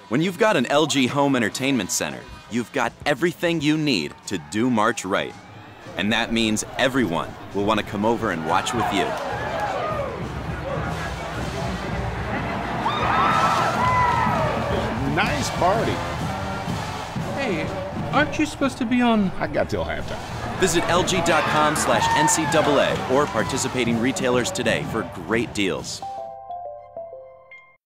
When you've got an LG home entertainment center, you've got everything you need to do March right. And that means everyone will want to come over and watch with you. Nice party. Hey, aren't you supposed to be on? I got till halftime. Visit lg.com/NCAA or participating retailers today for great deals.